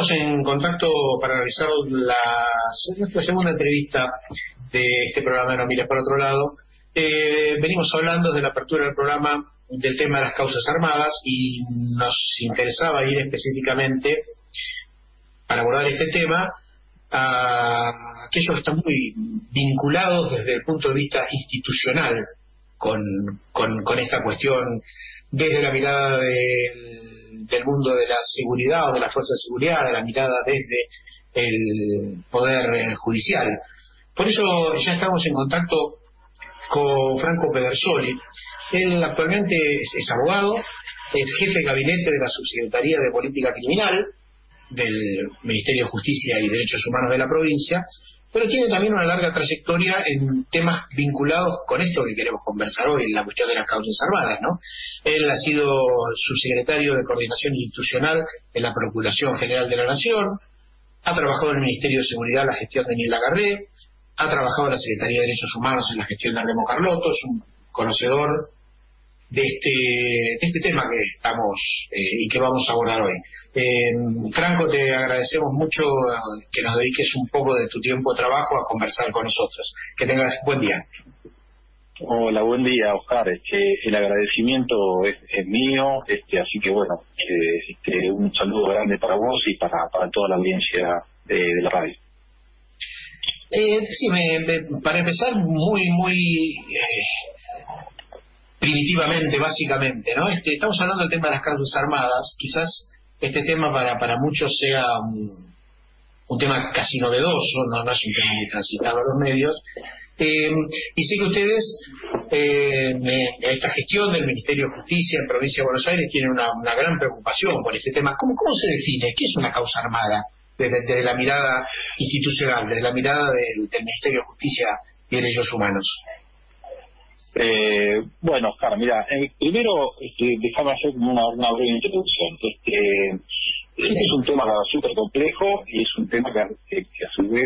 estamos en contacto para realizar nuestra segunda entrevista de este programa de No Mires por Otro Lado. Venimos hablando desde la apertura del programa del tema de las causas armadas y nos interesaba ir específicamente para abordar este tema a aquellos que están muy vinculados desde el punto de vista institucional con esta cuestión, desde la mirada del mundo de la seguridad o de la fuerza de seguridad, de la mirada desde el poder judicial. Por eso ya estamos en contacto con Franco Pedersoli. Él actualmente es abogado, es jefe de gabinete de la Subsecretaría de Política Criminal del Ministerio de Justicia y Derechos Humanos de la provincia, pero tiene también una larga trayectoria en temas vinculados con esto que queremos conversar hoy, en la cuestión de las causas armadas, ¿no? Él ha sido subsecretario de Coordinación Institucional en la Procuración General de la Nación, ha trabajado en el Ministerio de Seguridad en la gestión de Nilda Garré, ha trabajado en la Secretaría de Derechos Humanos en la gestión de Remo Carlotto, es un conocedor de este tema que estamos y que vamos a abordar hoy. Franco, te agradecemos mucho que nos dediques un poco de tu tiempo de trabajo a conversar con nosotros. Que tengas buen día. Hola, buen día, Oscar. El agradecimiento es mío, así que bueno, un saludo grande para vos y para toda la audiencia de la radio. Sí, para empezar muy primitivamente, básicamente, ¿no? Estamos hablando del tema de las causas armadas. Quizás este tema para muchos sea un tema casi novedoso, no es un tema muy transitado a los medios. Y sé que ustedes, en esta gestión del Ministerio de Justicia en Provincia de Buenos Aires, tienen una gran preocupación por este tema. ¿Cómo se define? ¿Qué es una causa armada desde la mirada institucional, desde la mirada del Ministerio de Justicia y Derechos Humanos? Bueno, Oscar, mira, primero déjame hacer una breve introducción. Este es un tema súper complejo y es un tema que a su vez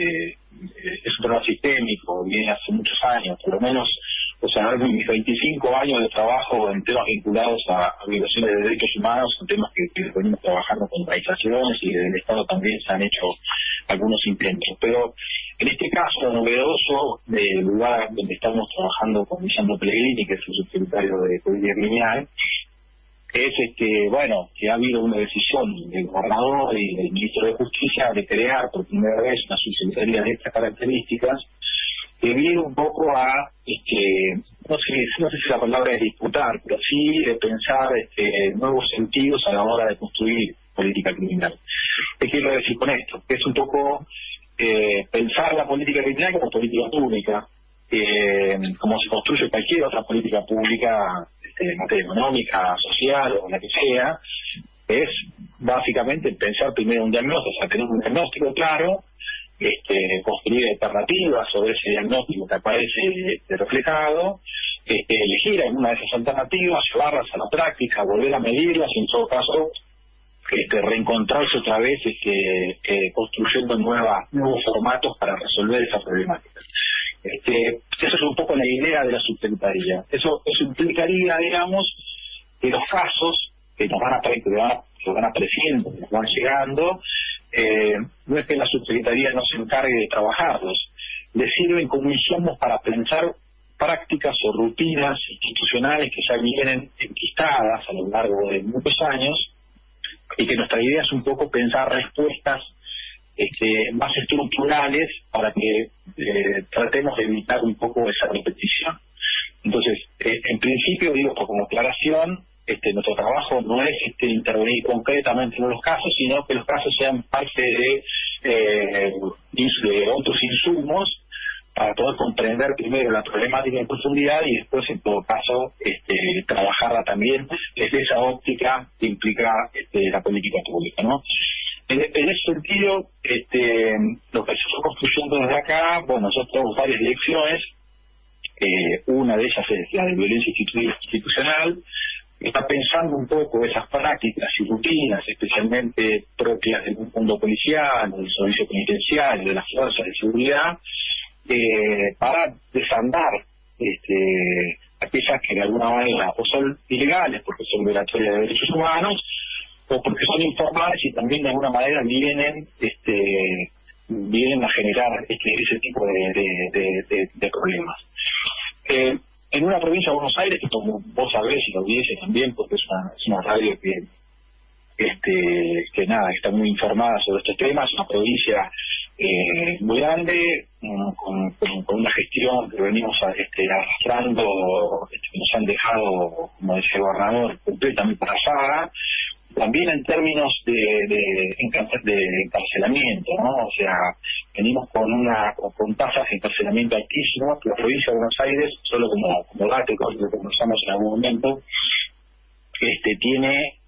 es un problema sistémico, viene hace muchos años, por lo menos, o sea, mis 25 años de trabajo en temas vinculados a violaciones de derechos humanos, son temas que venimos trabajando con organizaciones y desde el Estado también se han hecho algunos intentos, pero en este caso novedoso del lugar donde estamos trabajando con Lisandro Pellegrini, que es el subsecretario de Política Criminal, es que ha habido una decisión del gobernador y del ministro de Justicia de crear por primera vez una subsecretaría de estas características que viene un poco a no sé si la palabra es disputar, pero sí de pensar nuevos sentidos a la hora de construir política criminal. ¿Qué quiero decir con esto? Que es un poco pensar la política criminal como política pública, como se construye cualquier otra política pública en materia económica, social o la que sea, es básicamente pensar primero un diagnóstico, o sea, tener un diagnóstico claro, construir alternativas sobre ese diagnóstico que aparece reflejado, elegir alguna de esas alternativas, llevarlas a la práctica, volver a medirlas y en todo caso reencontrarse otra vez construyendo nuevos formatos para resolver esa problemática. Eso es un poco la idea de la subsecretaría. Eso implicaría, digamos, que los casos que nos van apareciendo, que nos van llegando, no es que la subsecretaría no se encargue de trabajarlos, le sirven como insumos para pensar prácticas o rutinas institucionales que ya vienen enquistadas a lo largo de muchos años, y que nuestra idea es un poco pensar respuestas más estructurales para que tratemos de evitar un poco esa repetición. Entonces, en principio, digo, como aclaración, nuestro trabajo no es intervenir concretamente en los casos, sino que los casos sean parte de otros insumos para poder comprender primero la problemática en profundidad y después, en todo caso, trabajarla también desde esa óptica que implica la política pública, ¿no? En ese sentido, lo que se está construyendo desde acá, bueno, nosotros tenemos varias direcciones, una de ellas es la de violencia institucional, está pensando un poco esas prácticas y rutinas, especialmente propias del mundo policial, del servicio penitenciario, de las fuerzas de seguridad, para desandar aquellas que de alguna manera o son ilegales porque son violatorias de derechos humanos o porque son informales y también de alguna manera vienen a generar ese tipo de problemas. En una provincia de Buenos Aires, que como vos sabés y la audiencia también, porque es una radio que nada, está muy informada sobre estos temas, es una provincia muy grande, con una gestión que venimos arrastrando, que nos han dejado, como decía el gobernador, completamente atrasada, también en términos de encarcelamiento, ¿no? O sea, venimos con tasas de encarcelamiento altísimas. La provincia de Buenos Aires, solo como dato, que lo conversamos en algún momento, tiene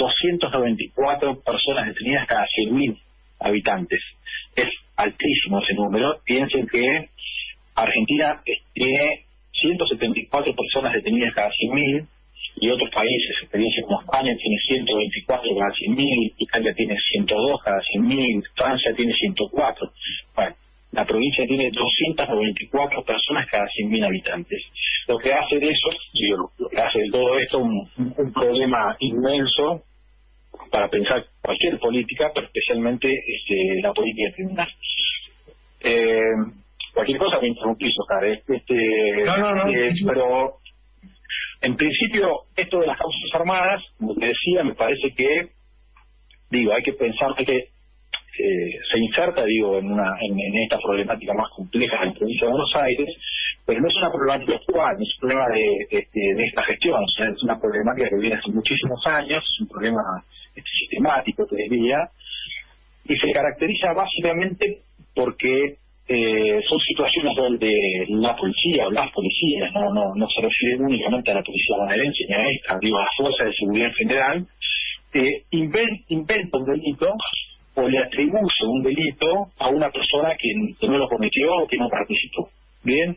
294 personas detenidas cada 100.000 habitantes. Es altísimo ese número. Piensen que Argentina tiene 174 personas detenidas cada 100.000, y otros países, experiencias como España, tiene 124 cada 100.000, Italia tiene 102 cada 100.000, Francia tiene 104. Bueno, la provincia tiene 294 personas cada 100.000 habitantes. Lo que hace de eso, lo que hace de todo esto un problema inmenso para pensar cualquier política, pero especialmente la política criminal. Cualquier cosa me interrumpís, Oscar. No. Pero en principio, esto de las causas armadas, como te decía, me parece que, hay que pensar que se inserta, en esta problemática más compleja de la provincia de Buenos Aires, pero no es una problemática actual, no es un problema de esta gestión, o sea, es una problemática que viene hace muchísimos años, es un problema sistemático, te diría, y se caracteriza básicamente porque son situaciones donde la policía o las policías, no se refieren únicamente a la policía bonaerense ni a esta, a las fuerzas de seguridad en general, inventa un delito o le atribuye un delito a una persona que no lo cometió o que no participó. Bien,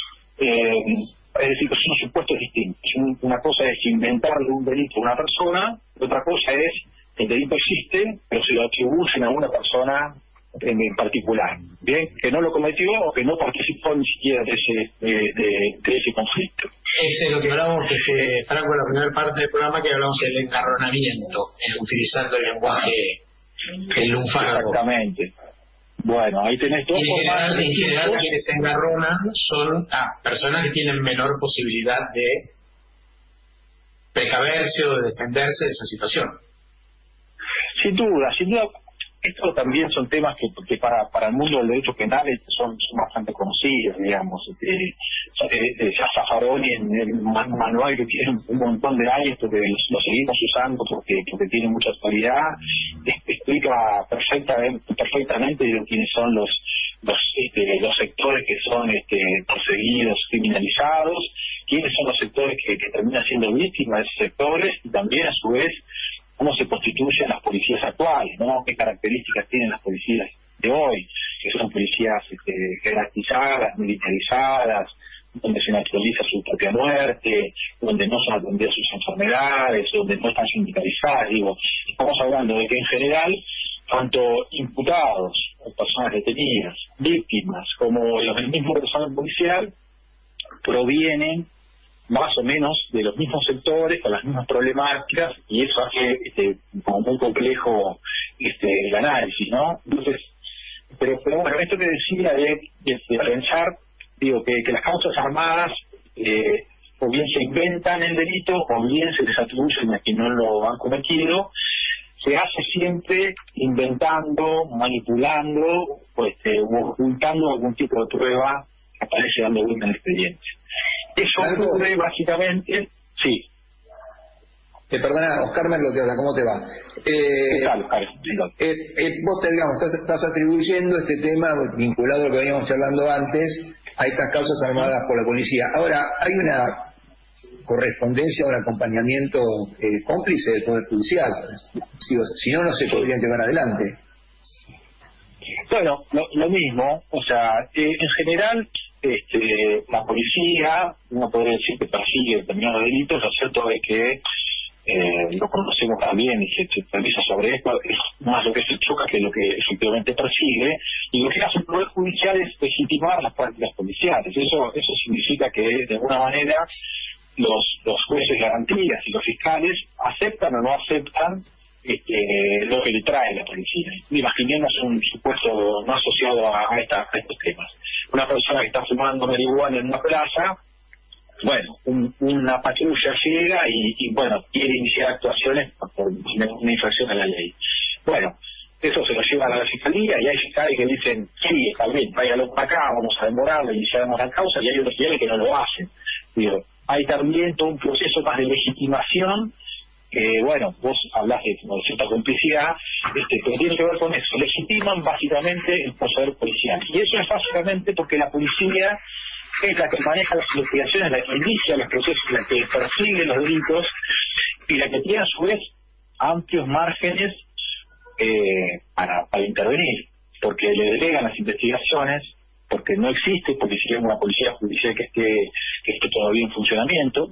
es decir, que son supuestos distintos. Una cosa es inventarle un delito a una persona, otra cosa es el delito existe, pero se lo atribuyen a una persona en particular, bien, que no lo cometió o que no participó ni siquiera de ese conflicto. Ese es lo que hablamos, Franco, en la primera parte del programa, que hablamos del engarronamiento, utilizando el lenguaje, el lunfardo. Exactamente. Bueno, ahí tenés dos formas. En general, quienes se engarronan son personas que tienen menor posibilidad de precaverse o de defenderse de esa situación. Sin duda. Estos también son temas que para el mundo del derecho penal son bastante conocidos, digamos. Ya Zaffaroni, en el manual que tiene un montón de años, porque lo seguimos usando porque tiene mucha actualidad, explica perfectamente quiénes son los sectores que son perseguidos, criminalizados, quiénes son los sectores que terminan siendo víctimas de esos sectores, y también a su vez cómo se constituyen las policías actuales, ¿no? Qué características tienen las policías de hoy, que son policías jerarquizadas, militarizadas, donde se naturaliza su propia muerte, donde no son atendidas sus enfermedades, donde no están sindicalizadas. Estamos hablando de que en general, tanto imputados, personas detenidas, víctimas, como el mismo personal policial, provienen más o menos de los mismos sectores, con las mismas problemáticas, y eso hace como muy complejo el análisis, ¿no? Entonces, pero bueno, esto que decía de pensar, que las causas armadas o bien se inventan el delito o bien se les atribuyen a quien no lo han cometido, se hace siempre inventando, manipulando o ocultando algún tipo de prueba que aparece dando vuelta en el expediente. Eso ocurre básicamente, sí. Perdona, Oscar Merlo te habla, ¿cómo te va? ¿Qué tal, Oscar? Vos estás atribuyendo este tema vinculado a lo que veníamos charlando antes a estas causas armadas por la policía. Ahora, ¿hay una correspondencia, un acompañamiento cómplice del Poder Judicial? Si no, no se podrían llevar adelante. Bueno, lo mismo, o sea, en general la policía, uno podría decir que persigue determinados delitos, lo cierto es que lo conocemos también y se realiza sobre esto, es más lo que se choca que lo que efectivamente persigue, y lo que hace el Poder Judicial es legitimar las prácticas policiales. Eso significa que de alguna manera los jueces de garantías y los fiscales aceptan o no aceptan lo que le trae la policía. Imaginemos un supuesto no asociado a estos temas. Una persona que está fumando marihuana en una plaza, bueno, una patrulla llega y bueno, quiere iniciar actuaciones por una infracción a la ley. Bueno, eso se lo llevan a la fiscalía y hay fiscales que dicen, sí, está bien, váyalo para acá, vamos a demorarlo, iniciamos la causa, y hay otros fiscales que no lo hacen. Digo, hay también todo un proceso más de legitimación, que bueno, vos hablas de cierta complicidad, pero tiene que ver con eso. Legitiman básicamente el poder policial. Y eso es básicamente porque la policía es la que maneja las investigaciones, la que inicia los procesos, la que persigue los delitos y la que tiene a su vez amplios márgenes para intervenir, porque le delegan las investigaciones, porque no existe una policía judicial que esté todavía en funcionamiento.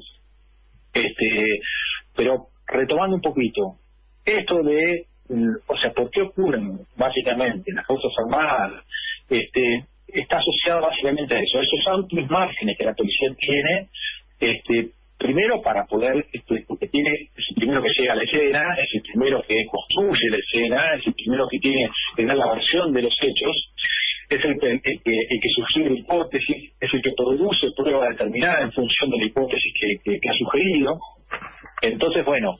Pero retomando un poquito, esto de, ¿por qué ocurren básicamente las causas armadas? Está asociado básicamente a eso, a esos amplios márgenes que la policía tiene, primero para poder, porque es el primero que llega a la escena, es el primero que construye la escena, es el primero que tiene que dar la versión de los hechos, es el que sugiere hipótesis, es el que produce prueba determinada en función de la hipótesis que ha sugerido. Entonces, bueno,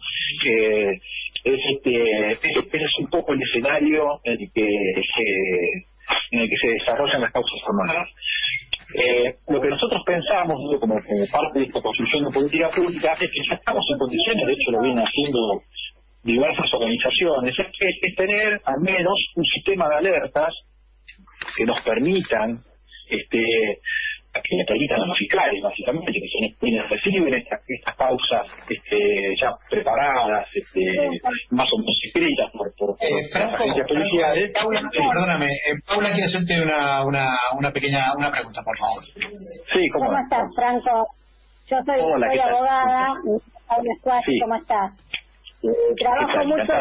ese es un poco el escenario en el que se desarrollan las causas armadas. Lo que nosotros pensamos, como parte de esta construcción de política pública, es que ya estamos en condiciones, de hecho lo vienen haciendo diversas organizaciones, es tener al menos un sistema de alertas que nos permitan, que le permitan a los fiscales, básicamente, que son quienes reciben estas causas ya preparadas, más o menos escritas por las agencias policiales. Paula, perdóname, Paula quiere hacerte una pregunta, por favor. Sí, ¿Cómo estás, Franco? Yo soy abogada, Paula Squash, sí. ¿Cómo estás? Y trabajo mucho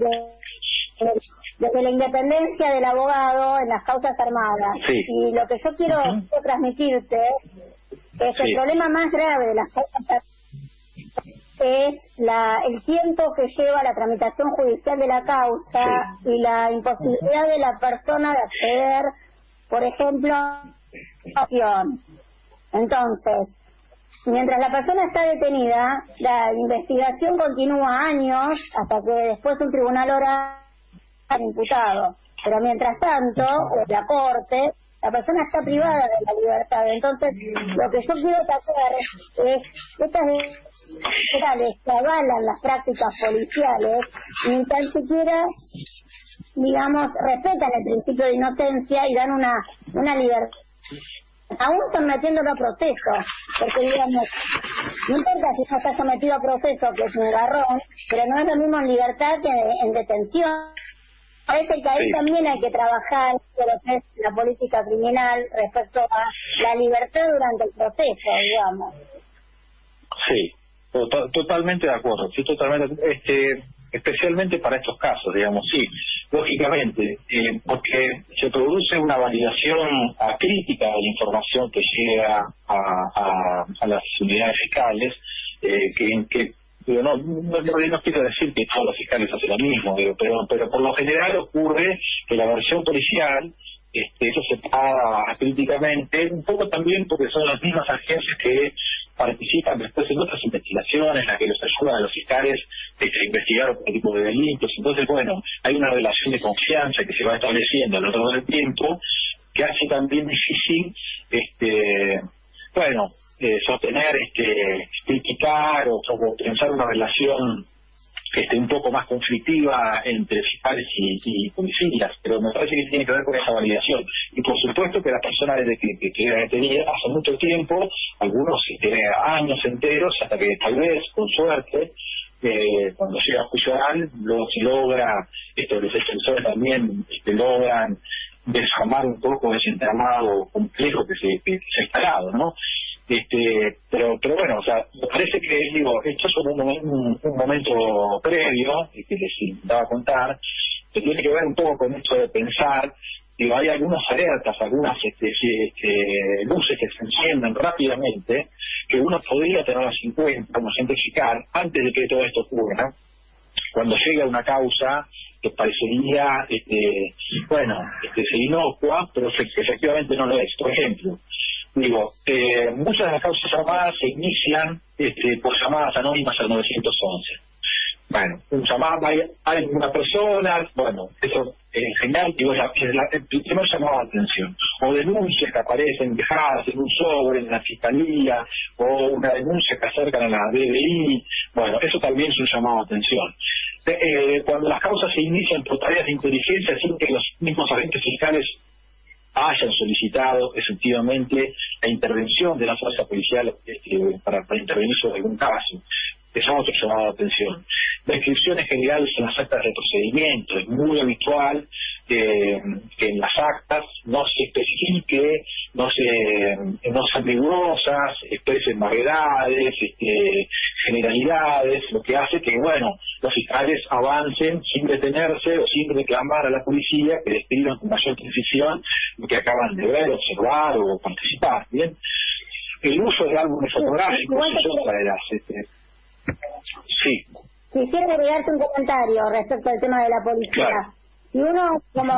desde la independencia del abogado en las causas armadas. Sí. Y lo que yo quiero transmitirte es que el problema más grave de las causas armadas es el tiempo que lleva la tramitación judicial de la causa y la imposibilidad de la persona de acceder, por ejemplo, a la acción. Entonces, mientras la persona está detenida, la investigación continúa años hasta que después un tribunal oral al imputado, pero mientras tanto la corte, la persona está privada de la libertad. Entonces lo que yo quiero hacer es estas legales que avalan las prácticas policiales ni tan siquiera, digamos, respetan el principio de inocencia y dan una libertad, aún sometiéndolo a proceso, porque digamos, no importa si no está sometido a proceso, que es un garrón, pero no es lo mismo en libertad que en detención. Parece que ahí también hay que trabajar lo que es la política criminal respecto a la libertad durante el proceso, digamos. Sí, totalmente de acuerdo, sí, totalmente, especialmente para estos casos, digamos, sí, lógicamente, porque se produce una validación acrítica de la información que llega a las unidades fiscales, que no quiero decir que todos los fiscales hacen lo mismo, pero por lo general ocurre que la versión policial, eso se paga críticamente, un poco también porque son las mismas agencias que participan después en otras investigaciones, las que los ayudan a los fiscales a investigar otro tipo de delitos. Entonces, bueno, hay una relación de confianza que se va estableciendo a lo largo del tiempo, que hace también difícil, sostener, criticar o pensar una relación un poco más conflictiva entre fiscales y policías, pero me parece que tiene que ver con esa validación. Y por supuesto que las personas que quedan detenidas hace mucho tiempo, algunos años enteros, hasta que tal vez, con suerte, cuando llega a juicio oral, luego se logra, los defensores también logran desarmar un poco ese entramado complejo que se ha instalado, ¿no? Pero bueno, o sea, me parece que, esto es un momento previo, que les daba a contar, que tiene que ver un poco con esto de pensar, hay algunas alertas, algunas luces que se encienden rápidamente, que uno podría tenerlas en cuenta, como identificar, antes de que todo esto ocurra, cuando llega una causa que parecería, ser inocua, pero efectivamente no lo es. Por ejemplo, muchas de las causas armadas se inician por llamadas anónimas al 911. Bueno, un llamado, hay una persona, eso en general, el primer llamado de atención, o denuncias que aparecen dejadas en un sobre en la fiscalía, o una denuncia que acercan a la DDI, eso también es un llamado de atención. Cuando las causas se inician por tareas de inteligencia sin que los mismos agentes fiscales hayan solicitado efectivamente la intervención de la fuerza policial para intervenir sobre algún caso, eso es otro llamado de atención. Descripciones generales en las actas de procedimiento. Es muy habitual que en las actas no se especifique, no sean rigurosas, expresen vaguedades, generalidades, lo que hace que, los fiscales avancen sin detenerse o sin reclamar a la policía que describan con mayor precisión lo que acaban de ver, observar o participar. Bien, el uso de álbumes fotográficos es otra de las... Sí. Quisiera agregarte un comentario respecto al tema de la policía. Claro. Si uno, como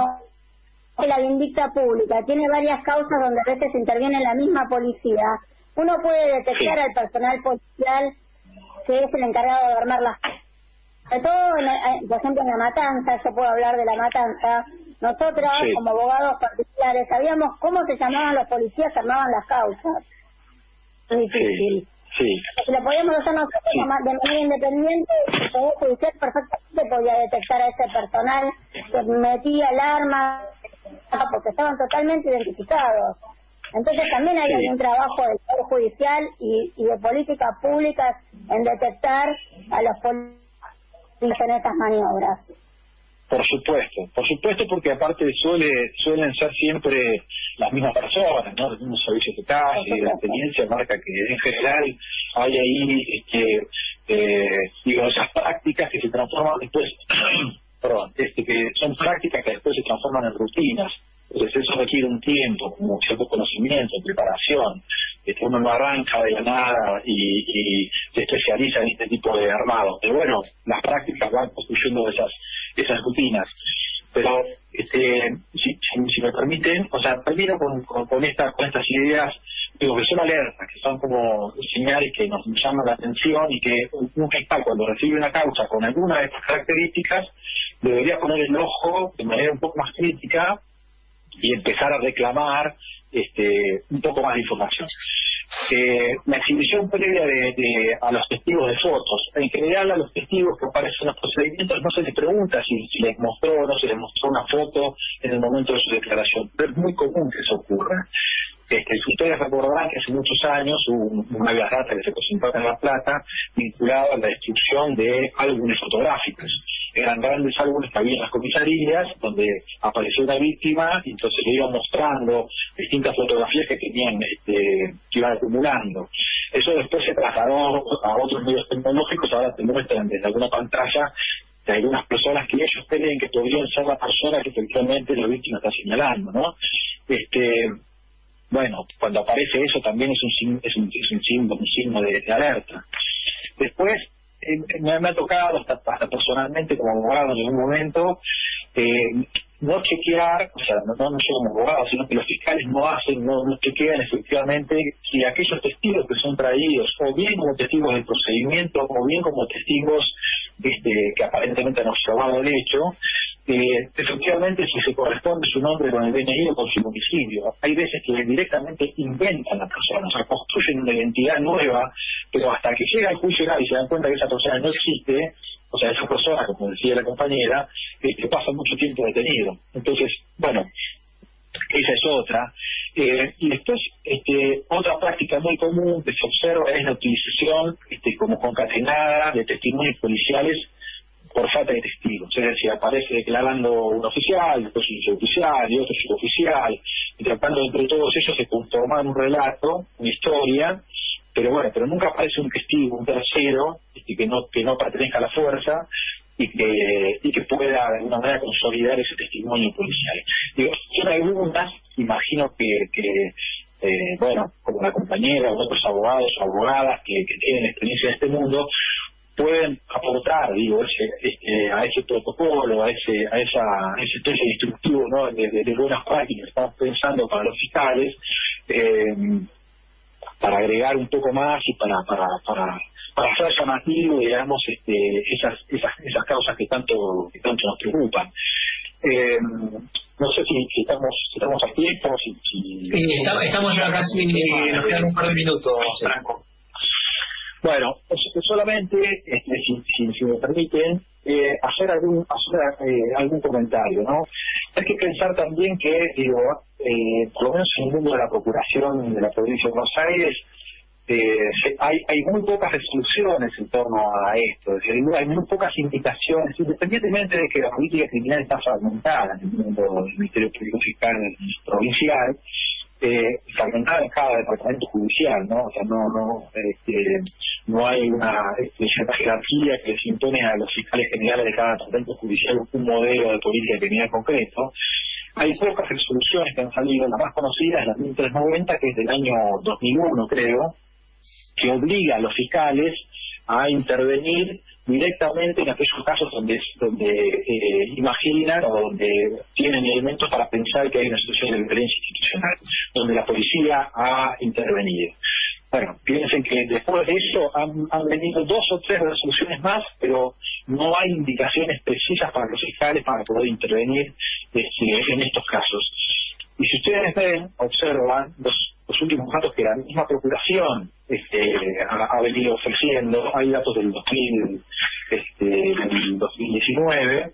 la vindicta pública, tiene varias causas donde a veces interviene la misma policía, uno puede detectar al personal policial que es el encargado de armar las causas. Sobre todo, por ejemplo, en la matanza, yo puedo hablar de la matanza, nosotros, como abogados particulares, sabíamos cómo se llamaban los policías que armaban las causas. Es difícil. Sí. Si lo podíamos hacer nosotros de manera independiente, el Poder Judicial perfectamente podía detectar a ese personal que metía el arma, porque estaban totalmente identificados. Entonces también hay algún trabajo del Poder Judicial y de políticas públicas en detectar a los policías en estas maniobras. Por supuesto, porque aparte suelen ser siempre las mismas personas, ¿no? Los mismos servicios de calle, la experiencia marca que en general hay ahí, esas prácticas que se transforman después, que son prácticas que después se transforman en rutinas. Entonces eso requiere un tiempo, como cierto conocimiento, preparación. Uno no arranca de la nada y se especializa en este tipo de armado. Pero las prácticas van construyendo esas rutinas. Pero si me permiten, termino con estas ideas, que son alertas, que son como señales que nos llaman la atención y que un fiscal cuando recibe una causa con alguna de estas características debería poner el ojo de manera un poco más crítica y empezar a reclamar un poco más de información. La exhibición previa a los testigos de fotos, en general a los testigos que aparecen en los procedimientos no se les pregunta si les mostró o no se les mostró una foto en el momento de su declaración, pero es muy común que eso ocurra. Ustedes recordarán que hace muchos años hubo una garrata que se presentó en La Plata vinculada a la destrucción de álbumes fotográficos. Eran grandes álbumes que había en las comisarías donde apareció una víctima y entonces le iban mostrando distintas fotografías que tenían, que iban acumulando. Eso después se trasladó a otros medios tecnológicos. Ahora te muestran desde alguna pantalla de algunas personas que ellos creen que podrían ser la persona que efectivamente la víctima está señalando, ¿no? Cuando aparece eso también es un signo de alerta. Después me ha tocado hasta personalmente como abogado en algún momento no chequear, no yo como abogado, sino que los fiscales no chequean efectivamente si aquellos testigos que son traídos, o bien como testigos del procedimiento, o bien como testigos que aparentemente han observado el hecho, efectivamente si se corresponde su nombre con el DNI o con su domicilio. Hay veces que directamente inventan la persona, construyen una identidad nueva, pero hasta que llega al juicio oral y se dan cuenta que esa persona no existe, esa persona, como decía la compañera, pasa mucho tiempo detenido. Entonces, esa es otra. Y después, otra práctica muy común que se observa es la utilización como concatenada de testimonios policiales por falta de testigos. Es decir, aparece declarando un oficial, después un suboficial y otro suboficial, y tratando entre todos ellos de conformar un relato, una historia, pero nunca aparece un testigo, un tercero, que no pertenezca a la fuerza y que pueda de alguna manera consolidar ese testimonio policial. Son algunas, imagino que como la compañera o otros abogados o abogadas que tienen experiencia en este mundo, pueden aportar, digo, a ese protocolo, a ese test instructivo, ¿no? de buenas prácticas que estamos pensando para los fiscales, para agregar un poco más y para hacer llamativo, digamos, esas causas que tanto nos preocupan. No sé si estamos a tiempo, estamos ya casi, nos quedan un par de minutos, Franco. Bueno, solamente, si me permiten, hacer algún comentario, ¿no? Hay que pensar también que, por lo menos en el mundo de la Procuración de la Provincia de Buenos Aires, hay muy pocas resoluciones en torno a esto, es decir, hay muy pocas indicaciones, independientemente de que la política criminal está fragmentada en el mundo del Ministerio Público Fiscal provincial, fragmentada en cada departamento judicial, ¿no? O sea, no hay una jerarquía que se impone a los fiscales generales de cada departamento judicial un modelo de política criminal concreto. Hay pocas resoluciones que han salido, la más conocida es la 1390, que es del año 2001, creo, que obliga a los fiscales a intervenir directamente en aquellos casos donde imaginan o donde tienen elementos para pensar que hay una situación de violencia institucional, donde la policía ha intervenido. Bueno, piensen que después de eso han venido 2 o 3 resoluciones más, pero no hay indicaciones precisas para los fiscales para poder intervenir en estos casos. Y si ustedes observan los últimos datos que la misma Procuración ha venido ofreciendo, hay datos del 2019,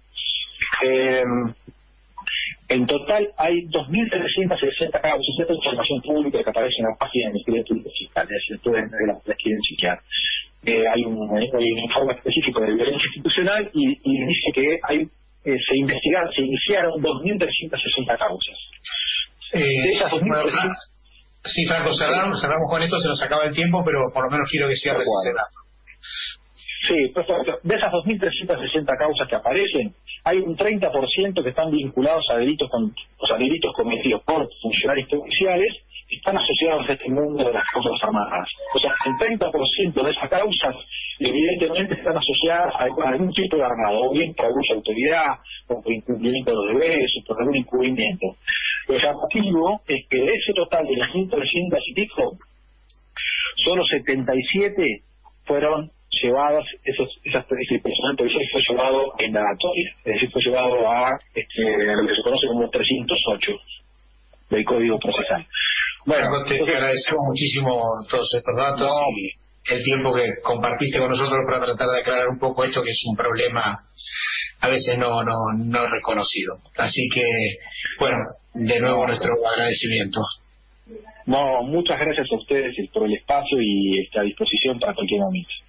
en total hay 2.360 causas. Esta información pública que aparece en la página del Ministerio Público Fiscal, si ustedes las quieren chequear. Hay un informe específico de violencia institucional y dice que se iniciaron 2.360 causas. De esas 2.360... Sí, Franco, cerramos con esto, se nos acaba el tiempo, pero por lo menos quiero que cierres ese dato. Sí, perfecto. De esas 2.360 causas que aparecen, hay un 30% que están vinculados a delitos cometidos por funcionarios policiales que están asociados a este mundo de las causas armadas. O sea, el 30% de esas causas evidentemente están asociadas a algún tipo de armado, o bien por abuso de autoridad, o por incumplimiento de los deberes, o por algún encubrimiento. Lo llamativo es que de ese total de las 1.300 y pico, solo 77 fueron llevadas, ese personal policial fue llevado en indagatoria, es decir, fue llevado a lo que se conoce como 308 del Código Procesal. Bueno, te agradecemos muchísimo todos estos datos y el tiempo que compartiste con nosotros para tratar de aclarar un poco esto, que es un problema a veces no reconocido. Así que, bueno, de nuevo nuestro agradecimiento. No, muchas gracias a ustedes por el espacio y a disposición para cualquier momento.